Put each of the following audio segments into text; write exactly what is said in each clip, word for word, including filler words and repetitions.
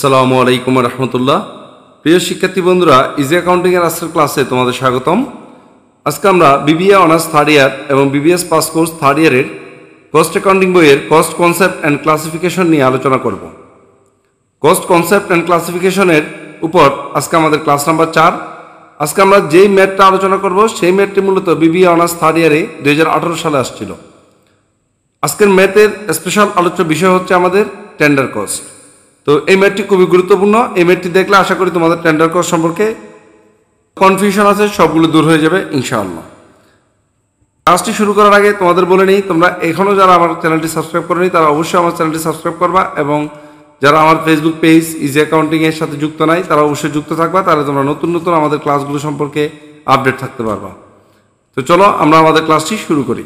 আসসালামু আলাইকুম রহমতুল্লাহ। প্রিয় শিক্ষার্থী বন্ধুরা, ইজি অ্যাকাউন্টিং এর আজকের ক্লাসে তোমাদের স্বাগতম। আজকে আমরা বিবিএ অনার্স থার্ড ইয়ার এবং বিবিএস পাস কোর্স থার্ড ইয়ারের কস্ট অ্যাকাউন্টিং বইয়ের কস্ট কনসেপ্ট অ্যান্ড ক্লাসিফিকেশন নিয়ে আলোচনা করব। কস্ট কনসেপ্ট অ্যান্ড ক্লাসিফিকেশনের উপর আজকে আমাদের ক্লাস নাম্বার চার। আজকে আমরা যেই ম্যাথটা আলোচনা করব সেই ম্যাথটি মূলত বিবিএ অনার্স থার্ড ইয়ারে দুই হাজার আঠারো সালে আসছিল। আজকের ম্যাথের স্পেশাল আলোচ্য বিষয় হচ্ছে আমাদের টেন্ডার কস্ট। তো এই ম্যাথটি খুবই গুরুত্বপূর্ণ। এই ম্যাথটি দেখলে আশা করি তোমাদের টেন্ডার কস্ট সম্পর্কে কনফিউশন আছে সবগুলো দূর হয়ে যাবে ইনশাআল্লাহ। ক্লাসটি শুরু করার আগে তোমাদের বলে নিই, তোমরা এখনও যারা আমার চ্যানেলটি সাবস্ক্রাইব করোনি তারা অবশ্যই আমার চ্যানেলটি সাবস্ক্রাইব করবা, এবং যারা আমার ফেসবুক পেজ ইজি অ্যাকাউন্টিং এর সাথে যুক্ত নাই তারা অবশ্যই যুক্ত থাকবা, তাহলে তোমরা নতুন নতুন আমাদের ক্লাসগুলো সম্পর্কে আপডেট থাকতে পারবা। তো চলো আমরা আমাদের ক্লাসটি শুরু করি।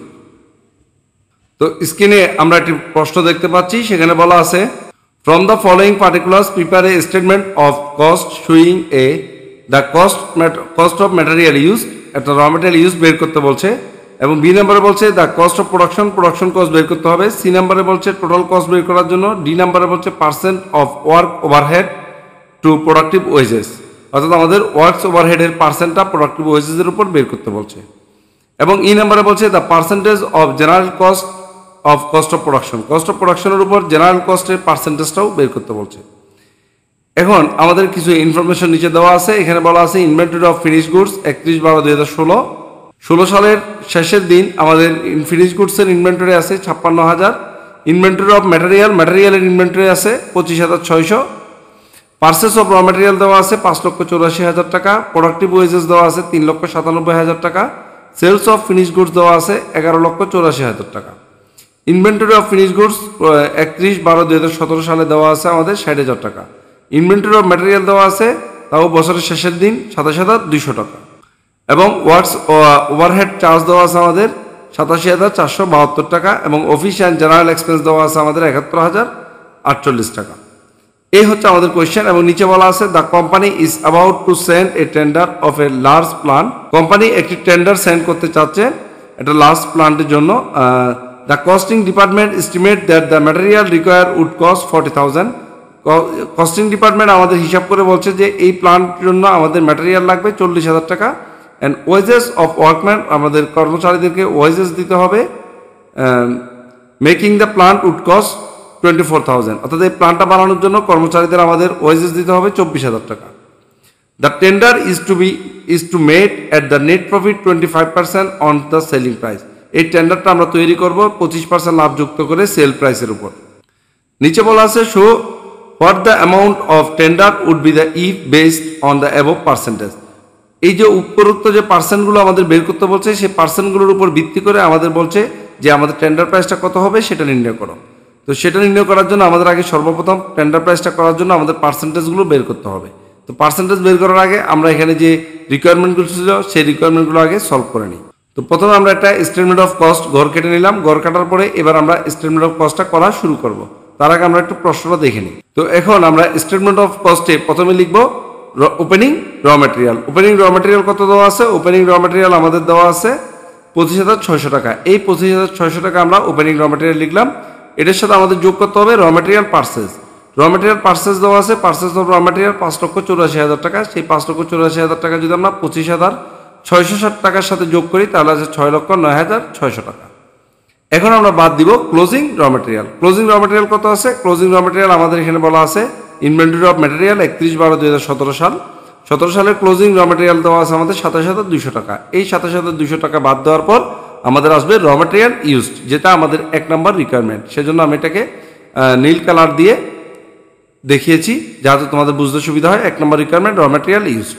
তো স্ক্রিনে আমরা একটি প্রশ্ন দেখতে পাচ্ছি, সেখানে বলা আছে from the following particulars prepare a statement of cost showing a the cost cost of material used, একটা র ম্যাটেরিয়াল ইউজ বের করতে বলছে, এবং বি নাম্বারে বলছে the cost of production production cost বের করতে হবে, সি নাম্বারে বলছে টোটাল কস্ট বের করার জন্য, ডি নাম্বারে বলছে percent of work overhead to productive wages, অর্থাৎ আমাদের ওয়ার্কস ওভারহেডের পার্সেন্টটা প্রোডাক্টিভ ওয়েজেসের উপর বের করতে বলছে, এবং ই নাম্বারে বলছে the percentage of general cost of cost of production cost of প্রোডাকশনের উপর জেনারেল কস্টের পার্সেন্টেজটাও বের করতে বলছে। এখন আমাদের কিছু ইনফরমেশন নিচে দেওয়া আছে। এখানে বলা আছে ইনভেন্টরি অফ ফিনিশ গুডস একত্রিশ বারো দুই হাজার ষোলো ষোলো সালের শেষের দিন আমাদের ফিনিশ গুডসের ইনভেন্টরি আছে ছাপ্পান্ন হাজার। ইনভেন্টরি অফ ম্যাটেরিয়াল ম্যাটেরিয়ালের ইনভেন্টরি আছে পঁচিশ হাজার ছয়শো। পার্সেস অফ র ম্যাটেরিয়াল দেওয়া আছে পাঁচ লক্ষ চৌরাশি হাজার টাকা। প্রোডাক্টিভ ওয়েজেস দেওয়া আছে তিন লক্ষ সাতানব্বই হাজার টাকা। সেলস অফ ফিনিশ গুডস দেওয়া আছে এগারো লক্ষ চৌরাশি হাজার টাকা। ইনভেন্টরি অফ ফিনিশ গুডস একত্রিশ বারো দুই হাজার সতেরো সালে দেওয়া আছে আমাদের ষাট হাজার টাকা। ইনভেন্টরি অফ ম্যাটেরিয়াল দেওয়া আছে তাও বছরের শেষের দিন সাতাশ হাজার দুইশো টাকা, এবং ওয়ার্কস ওভারহেড চার্জ দেওয়া আছে আমাদের সাতাশি হাজার চারশো বাহাত্তর টাকা, এবং অফিস অ্যান্ড জেনারেল এক্সপেন্স দেওয়া আছে আমাদের একাত্তর হাজার আটচল্লিশ টাকা। এই হচ্ছে আমাদের কোয়েশ্চেন, এবং নিচে বলা আছে the company is about to send a tender of a large plan. Company একটি টেন্ডার সেন্ড করতে চাচ্ছে একটা লার্জ প্ল্যান্টের জন্য। The costing department estimate that the material required would cost forty thousand. Costing department আমাদের হিসাব করে বলছে যে এই প্ল্যান্টের জন্য আমাদের ম্যাটেরিয়াল লাগবে চল্লিশ হাজার টাকা। অ্যান্ড ওয়েজেস অফ ওয়ার্কম্যান আমাদের কর্মচারীদেরকে ওয়েজেস দিতে হবে। Making the plant would cost twenty four thousand, অর্থাৎ এই প্ল্যান্টটা বানানোর জন্য কর্মচারীদের আমাদের ওয়েজেস দিতে হবে চব্বিশ হাজার টাকা। The tender is to be is to made at the net profit twenty five percent on the selling price. এই টেন্ডারটা আমরা তৈরি করব পঁচিশ পার্সেন্ট লাভ যুক্ত করে সেল প্রাইসের উপর। নিচে বলা আছে show what the amount of tender would be the if based on the above percentage. এই যে উপরোক্ত যে পার্সেন্টগুলো আমাদের বের করতে বলছে সেই পার্সেন্টগুলোর উপর ভিত্তি করে আমাদের বলছে যে আমাদের টেন্ডার প্রাইসটা কত হবে সেটা নির্ণয় করো। তো সেটা নির্ণয় করার জন্য আমাদের আগে সর্বপ্রথম টেন্ডার প্রাইসটা করার জন্য আমাদের পার্সেন্টেজগুলো বের করতে হবে। তো পার্সেন্টেজ বের করার আগে আমরা এখানে যে রিকোয়ারমেন্টগুলো ছিল সেই রিকোয়ারমেন্টগুলো আগে সলভ করে নিই। তো প্রথমে আমরা একটা স্টেটমেন্ট অফ কস্ট ঘর কেটে নিলাম। ঘর কাটার পরে এবার আমরা স্টেটমেন্ট অফ কস্টটা করা শুরু করব। তার আগে আমরা একটু প্রশ্নটা দেখে নিই। তো এখন আমরা স্টেটমেন্ট অফ কস্টে প্রথমে লিখব ওপেনিং র ম্যাটেরিয়াল। ওপেনিং র ম্যাটেরিয়াল কত দেওয়া আছে? ওপেনিং র ম্যাটেরিয়াল আমাদের দেওয়া আছে পঁচিশ হাজার ছয়শো টাকা। এই পঁচিশ হাজার ছয়শো টাকা আমরা ওপেনিং র ম্যাটেরিয়াল লিখলাম। এটার সাথে আমাদের যোগ করতে হবে raw material purchase. Raw material purchase দেওয়া আছে পার্সেস অফ র ম্যাটেরিয়াল পাঁচ লক্ষ চৌরাশি হাজার টাকা। সেই পাঁচ লক্ষ চৌরাশি হাজার টাকা যদি আমরা পঁচিশ হাজার ছয়শো ষাট টাকার সাথে যোগ করি তাহলে আছে ছয় লক্ষ নয় হাজার ছয়শো টাকা। এখন আমরা বাদ দিব ক্লোজিং র ম্যাটেরিয়াল। ক্লোজিং র ম্যাটেরিয়াল কত আছে? ক্লোজিং র ম্যাটেরিয়াল আমাদের এখানে বলা আছে ইনভেন্টরি অফ ম্যাটেরিয়াল একত্রিশ বারো দুই হাজার সতেরো সাল সতেরো সালের ক্লোজিং র ম্যাটেরিয়াল দেওয়া আছে আমাদের সাতাশ হাজার দুইশো টাকা। এই সাতাশ হাজার দুইশো টাকা বাদ দেওয়ার পর আমাদের আসবে র ম্যাটেরিয়াল ইউজড, যেটা আমাদের এক নম্বর রিকোয়ারমেন্ট। সেজন্য আমি এটাকে নীল কালার দিয়ে দেখিয়েছি যাতে তোমাদের বুঝতে সুবিধা হয়। এক নম্বর রিকোয়ারমেন্ট র ম্যাটেরিয়াল ইউজড।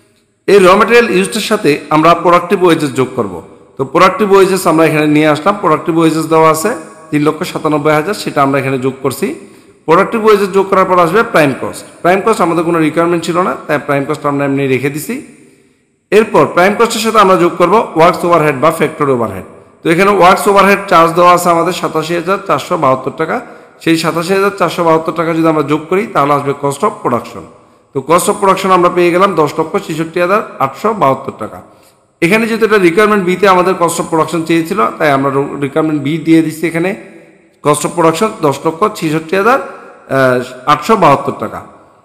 এই র ম্যাটেরিয়াল ইউজের সাথে আমরা প্রোডাক্টিভ ওয়েজেস যোগ করব। তো প্রোডাক্টিভ ওয়েজেস আমরা এখানে নিয়ে আসলাম। প্রোডাক্টিভ ওয়েজেস দেওয়া আছে তিন লক্ষ সাতানব্বই হাজার, সেটা আমরা এখানে যোগ করছি। প্রোডাক্টিভ ওয়েজেস যোগ করার পর আসবে প্রাইম কস্ট। প্রাইম কস্ট আমাদের কোনো রিকোয়ারমেন্ট ছিল না, তাই প্রাইম কস্ট আমরা এমনি রেখে দিছি। এরপর প্রাইম কস্টের সাথে আমরা যোগ করব ওয়ার্কস ওভারহেড বা ফ্যাক্টরি ওভারহেড। তো এখানে ওয়ার্কস ওভারহেড চার্জ দেওয়া আছে আমাদের সাতাশি হাজার চারশো বাহাত্তর টাকা। সেই সাতাশি হাজার চারশো বাহাত্তর টাকা যদি আমরা যোগ করি তাহলে আসবে কস্ট অফ প্রোডাকশন। তো কস্ট অফ প্রোডাকশন আমরা পেয়ে গেলাম দশ লক্ষ ছেষট্টি হাজার আটশো বাহাত্তর টাকা। এখানে যেহেতু এটা রিকোয়ারমেন্ট বিতে আমাদের কস্ট অফ প্রোডাকশন চেয়েছিল, তাই আমরা রিকোয়ারমেন্ট বি দিয়ে দিচ্ছি এখানে কস্ট অফ প্রোডাকশন দশ লক্ষ ছেষট্টি হাজার আটশো বাহাত্তর টাকা।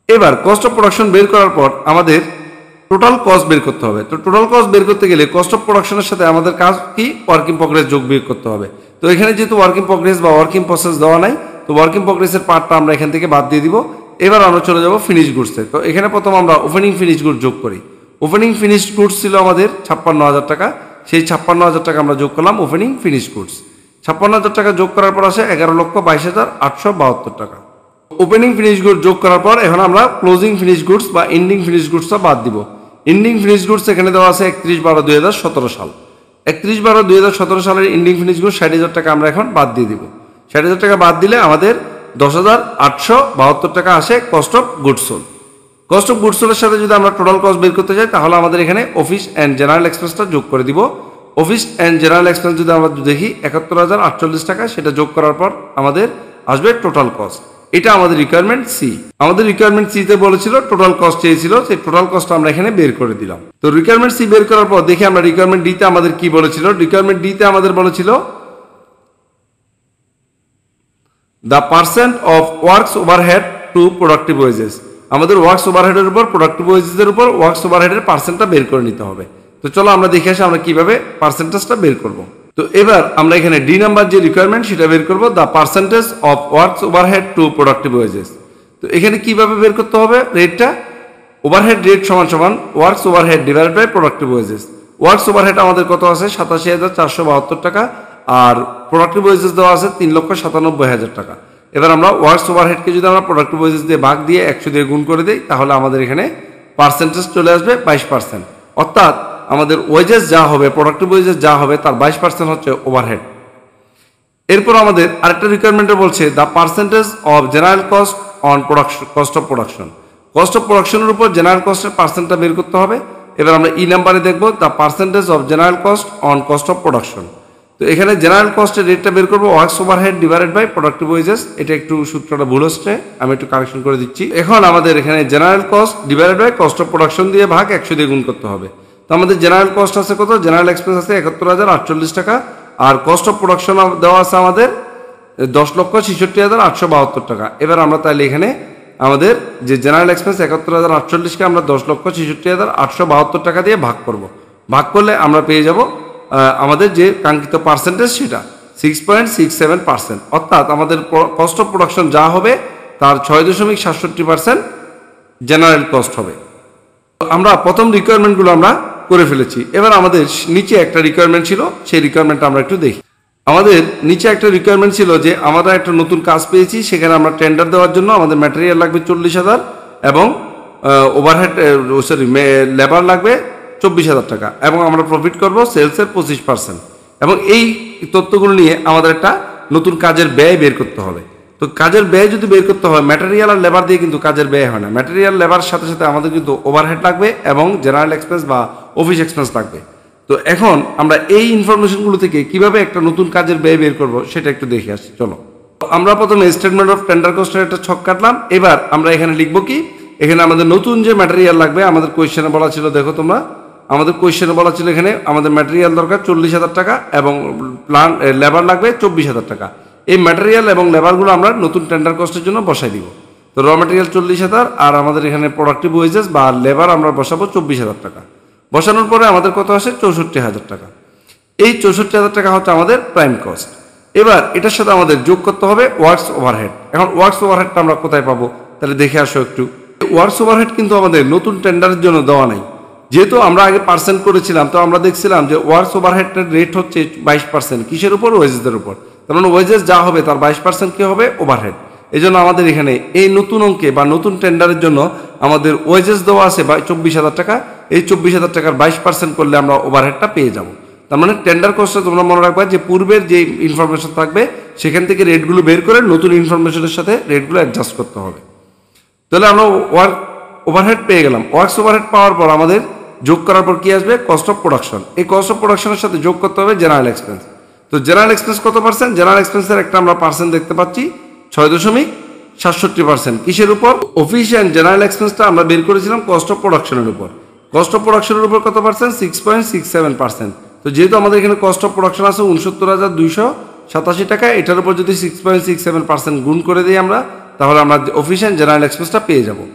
এবার কস্ট অফ প্রোডাকশন বের করার পর আমাদের টোটাল কস্ট বের করতে হবে। তো টোটাল কস্ট বের করতে গেলে কস্ট অফ প্রোডাকশনের সাথে আমাদের কাজ কি, ওয়ার্ক ইন প্রগ্রেস যোগ বিয়োগ করতে হবে। তো এখানে যেহেতু ওয়ার্ক ইন প্রগ্রেস বা ওয়ার্ক ইন প্রসেস দেওয়া নাই, তো ওয়ার্ক ইন প্রগ্রেসের পার্টটা আমরা এখান থেকে বাদ দিয়ে দিব। এবার আমরা চলে যাব ফিনিশ গুডসে। তো এখানে প্রথম আমরা ওপেনিং ফিনিশ গুডস যোগ করি। ওপেনিং ফিনিশ গুডস ছিল আমাদের ছাপ্পান্ন হাজার টাকা, সেই ছাপ্পান্ন হাজার টাকা আমরা যোগ করলাম ওপেনিং ফিনিশ গুডস। ছাপ্পান্ন হাজার টাকা যোগ করার পর আসে এগারো লক্ষ বাইশ হাজার আটশো বাহাত্তর টাকা। ওপেনিং ফিনিশ গুডস যোগ করার পর এখন আমরা ক্লোজিং ফিনিশ গুডস বা এন্ডিং ফিনিশ গুডসটা বাদ দিব। এন্ডিং ফিনিশ গুডস এখানে দেওয়া আছে একত্রিশ বারো দুই হাজার সতেরো সাল। একত্রিশ বারো দুই হাজার সতেরো সালের এন্ডিং ফিনিশ গুডস ষাট হাজার টাকা আমরা এখন বাদ দিয়ে দিব। ষাট হাজার টাকা বাদ দিলে আমাদের দশ হাজার আটশো বাহাত্তর টাকা আসে cost of goods sold. Cost of goods সোল্ডের সাথে যদি আমরা টোটাল কস্ট বের করতে চাই তাহলে আমাদের এখানে অফিস অ্যান্ড জেনারেল এক্সপেন্সটা যোগ করে দিব। অফিস অ্যান্ড জেনারেল এক্সপেন্স যদি আমরা দেখি একাত্তর হাজার আটচল্লিশ টাকা, সেটা যোগ করার পর আমাদের আসবে টোটাল কস্ট। এটা আমাদের রিকোয়ারমেন্ট সি। আমাদের রিকোয়ারমেন্ট সি তে বলেছিল টোটাল কস্ট চেয়েছিল, সেই টোটাল কস্ট আমরা এখানে বের করে দিলাম। তো রিকোয়ারমেন্ট সি বের করার পর দেখি আমরা রিকোয়ারমেন্ট ডি তে আমাদের কি বলেছিল। রিকোয়ারমেন্ট ডি তে আমাদের বলেছিল the percent of works overhead to productive wages. আমাদের ওয়ার্কস ওভারহেডের উপর প্রোডাক্টিভ ওয়েজেসের উপর ওয়ার্কস ওভারহেডের পার্সেন্টটা বের করে নিতে হবে। তো চলো আমরা দেখে আসি আমরা কিভাবে পার্সেন্টেজটা বের করব। তো এবার আমরা এখানে ডি নাম্বার যে রিকোয়ারমেন্ট সেটা বের করব, the percentage of works overhead to productive wages. তো এখানে কিভাবে বের করতে হবে রেটটা, ওভারহেড রেট সমান সমান works overhead divided by productive wages. Works overhead আমাদের কত আছে সাতাশি হাজার চারশো বাহাত্তর টাকা, আর প্রোডাক্টিভ ওয়েজেস দেওয়া আছে তিন লক্ষ সাতানব্বই হাজার টাকা। এবার আমরা ওয়ার্কস ওভারহেডকে যদি আমরা প্রোডাক্টিভ ওয়েজেস দিয়ে ভাগ দিয়ে একশো দিয়ে গুণ করে দিই তাহলে আমাদের এখানে পার্সেন্টেজ চলে আসবে বাইশ পার্সেন্ট। অর্থাৎ আমাদের ওয়েজেস যা হবে, প্রোডাক্টিভ ওয়েজেস যা হবে তার বাইশ পার্সেন্ট হচ্ছে ওভারহেড। এরপর আমাদের আরেকটা রিকোয়ারমেন্টে বলছে the percentage of general cost on production cost of production. Cost of প্রোডাকশনের উপর জেনারেল কস্টের পার্সেন্টটা বের করতে হবে। এবার আমরা ই নাম্বারে দেখবো the percentage of general cost on cost of production. তো এখানে জেনারেল কস্টের রেটটা বের করবো works overhead divided by productive wages. এটা একটু সূত্রটা ভুল হচ্ছে, আমি একটু কারেকশন করে দিচ্ছি। এখন আমাদের এখানে general cost divided by cost of production দিয়ে ভাগ একশো দিয়ে গুণ করতে হবে। তো আমাদের জেনারেল কস্ট আছে কত, জেনারেল এক্সপেন্স আছে একাত্তর হাজার আটচল্লিশ টাকা, আর কস্ট অফ প্রোডাকশন দেওয়া আছে আমাদের দশ লক্ষ ছেষট্টি হাজার আটশো বাহাত্তর টাকা। এবার আমরা তাহলে এখানে আমাদের যে জেনারেল এক্সপেন্স একাত্তর হাজার আটচল্লিশকে আমরা দশ লক্ষ ছেষট্টি হাজার আটশো বাহাত্তর টাকা দিয়ে ভাগ করব। ভাগ করলে আমরা পেয়ে যাব আমাদের যে কাঙ্ক্ষিত পার্সেন্টেজ সেটা six point six seven percent. অর্থাৎ আমাদের কস্ট অফ প্রোডাকশন যা হবে তার ছয় দশমিক সাতষট্টি পার্সেন্ট জেনারেল কস্ট হবে। আমরা প্রথম রিকোয়ারমেন্টগুলো আমরা করে ফেলেছি। এবার আমাদের নিচে একটা রিকোয়ারমেন্ট ছিল, সেই রিকোয়ারমেন্টটা আমরা একটু দেখি। আমাদের নিচে একটা রিকোয়ারমেন্ট ছিল যে আমরা একটা নতুন কাজ পেয়েছি, সেখানে আমরা টেন্ডার দেওয়ার জন্য আমাদের ম্যাটেরিয়াল লাগবে চল্লিশ হাজার এবং ওভারহেড সরি লেবার লাগবে চব্বিশ হাজার টাকা, এবং আমরা প্রফিট করব সেলসের পঁচিশ পার্সেন্ট। এবং এই তথ্যগুলো নিয়ে আমাদের একটা নতুন কাজের ব্যয় বের করতে হবে। তো কাজের ব্যয় যদি বের করতে হয় ম্যাটেরিয়াল আর লেবার দিয়ে কিন্তু কাজের ব্যয় হয় না। ম্যাটেরিয়াল লেবার সাথে সাথে আমাদের কিন্তু ওভারহেড লাগবে এবং জেনারেল এক্সপেন্স বা অফিস এক্সপেন্স লাগবে। তো এখন আমরা এই ইনফরমেশনগুলো থেকে কিভাবে একটা নতুন কাজের ব্যয় বের করব সেটা একটু দেখে আসি। চলো আমরা প্রথমে স্টেটমেন্ট অফ টেন্ডার কস্টের একটা ছক কাটলাম। এবার আমরা এখানে লিখবো কি, এখানে আমাদের নতুন যে ম্যাটেরিয়াল লাগবে, আমাদের কোয়েশ্চেনে বলা ছিল, দেখো তোমরা আমাদের কোয়েশ্চেনে বলা ছিল এখানে আমাদের ম্যাটেরিয়াল দরকার চল্লিশ হাজার টাকা এবং প্লান লেবার লাগবে চব্বিশ হাজার টাকা। এই ম্যাটেরিয়াল এবং লেবারগুলো আমরা নতুন টেন্ডার কস্টের জন্য বসাই দিব। তো র ম্যাটেরিয়াল চল্লিশ হাজার আর আমাদের এখানে প্রোডাক্টিভ ওয়েজেস বা লেবার আমরা বসাবো চব্বিশ হাজার টাকা। বসানোর পরে আমাদের কত আসে চৌষট্টি হাজার টাকা। এই চৌষট্টি হাজার টাকা হচ্ছে আমাদের প্রাইম কস্ট। এবার এটার সাথে আমাদের যোগ করতে হবে ওয়ার্কস ওভারহেড। এখন ওয়ার্কস ওভারহেডটা আমরা কোথায় পাবো তাহলে দেখে আসো একটু। ওয়ার্কস ওভারহেড কিন্তু আমাদের নতুন টেন্ডারের জন্য দেওয়া নাই, যেহেতু আমরা আগে পার্সেন্ট করেছিলাম। তো আমরা দেখছিলাম যে ওয়ার্কস ওভারহেডের রেট হচ্ছে বাইশ পার্সেন্ট, কিসের উপর, ওয়েজেসের উপর। কারণ ওয়েজেস যা হবে তার বাইশ পার্সেন্ট কি হবে, ওভারহেড। এই জন্য আমাদের এখানে এই নতুন অঙ্কে বা নতুন টেন্ডারের জন্য আমাদের ওয়েজেস দেওয়া আছে চব্বিশ হাজার টাকা। এই চব্বিশ হাজার টাকার বাইশ পার্সেন্ট করলে আমরা ওভারহেডটা পেয়ে যাব। তার মানে টেন্ডার কস্টে তোমরা মনে রাখবা যে পূর্বের যে ইনফরমেশন থাকবে সেখান থেকে রেটগুলো বের করে নতুন ইনফরমেশনের সাথে রেটগুলো অ্যাডজাস্ট করতে হবে। তাহলে আমরা ওয়ার্ক ওভারহেড পেয়ে গেলাম। ওয়ার্কস ওভারহেড পাওয়ার পর আমাদের যোগ করার পর কি আসবে, কস্ট অফ প্রোডাকশন। এই কস্ট অফ প্রোডাকশনের সাথে যোগ করতে হবে জেনারেল এক্সপেন্স। তো জেনারেল এক্সপেন্স কত পার্সেন্ট, জেনারেল এক্সপেন্সের একটা আমরা পার্সেন্ট দেখতে পাচ্ছি ছয় দশমিক সাতষট্টি পার্সেন্ট। কিসের উপর, অফিস অ্যান্ড জেনারেল এক্সপেন্সটা আমরা বের করেছিলাম কস্ট অফ প্রোডাকশনের উপর। কস্ট অফ প্রোডাকশনের উপর কত percent, six point six seven percent. তো যেহেতু আমাদের এখানে কস্ট অফ প্রোডাকশন আছে উনসত্তর হাজার দুইশো সাতাশি টাকা, এটার উপর যদি six point six seven percent গুণ করে দিই আমরা, তাহলে আমরা অফিস অ্যান্ড জেনারেল এক্সপেন্সটা পেয়ে যাব।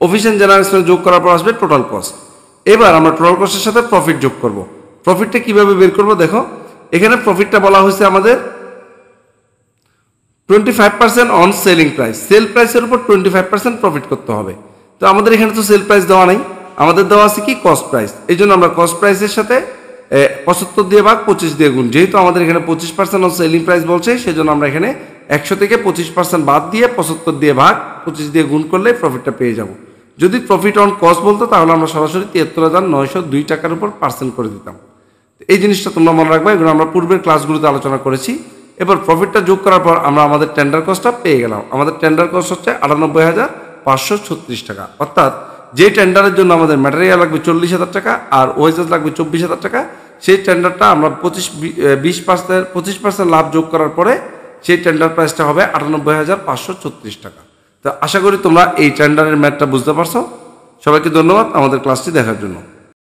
অফিস এন্ড জেনারেল এক্সপেন্স যোগ করার পর আসবে টোটাল কস্ট। এবার আমরা টোটাল কস্টের সাথে প্রফিট যোগ করব। প্রফিটটা কিভাবে বের করব দেখো, এখানে প্রফিটটা বলা হয়েছে আমাদের twenty five percent on selling price, sale প্রাইসের উপর টোয়েন্টি ফাইভ পার্সেন্ট প্রফিট করতে হবে। তো আমাদের এখানে তো সেল প্রাইস দেওয়া নেই, আমাদের দেওয়া আছে কি কস্ট প্রাইস। এই জন্য আমরা কস্ট প্রাইসের সাথে পঁচাত্তর দিয়ে ভাগ পঁচিশ দিয়ে গুণ, যেহেতু আমাদের এখানে পঁচিশ পার্সেন্ট অন সেলিং প্রাইস বলছে, সেজন্য আমরা এখানে একশো থেকে পঁচিশ পার্সেন্ট বাদ দিয়ে পঁচাত্তর দিয়ে ভাগ পঁচিশ দিয়ে গুণ করলে প্রফিটটা পেয়ে যাব। যদি প্রফিট অন কস্ট বলতো তাহলে আমরা সরাসরি তিয়াত্তর হাজার নয়শো দুই টাকার উপর পার্সেন্ট করে দিতাম। এই জিনিসটা তোমরা মনে রাখবে, এগুলো আমরা পূর্বের ক্লাসগুলোতে আলোচনা করেছি। এবার প্রফিটটা যোগ করার পর আমরা আমাদের টেন্ডার কস্টটা পেয়ে গেলাম। আমাদের টেন্ডার কস্ট হচ্ছে আটানব্বই হাজার পাঁচশো ছত্রিশ টাকা, অর্থাৎ যে টেন্ডারের জন্য আমাদের ম্যাটেরিয়াল লাগবে চল্লিশ হাজার টাকা আর ওয়েজেস লাগবে চব্বিশ হাজার টাকা, সেই টেন্ডারটা আমরা পঁচিশ বিশ পার্সেন্ট পঁচিশ পার্সেন্ট লাভ যোগ করার পরে সেই টেন্ডার প্রাইসটা হবে আটানব্বই হাজার পাঁচশো ছত্রিশ টাকা। তো আশা করি তোমরা এই টেন্ডারের ম্যাথটা বুঝতে পারছো। সবাইকে ধন্যবাদ আমাদের ক্লাসটি দেখার জন্য।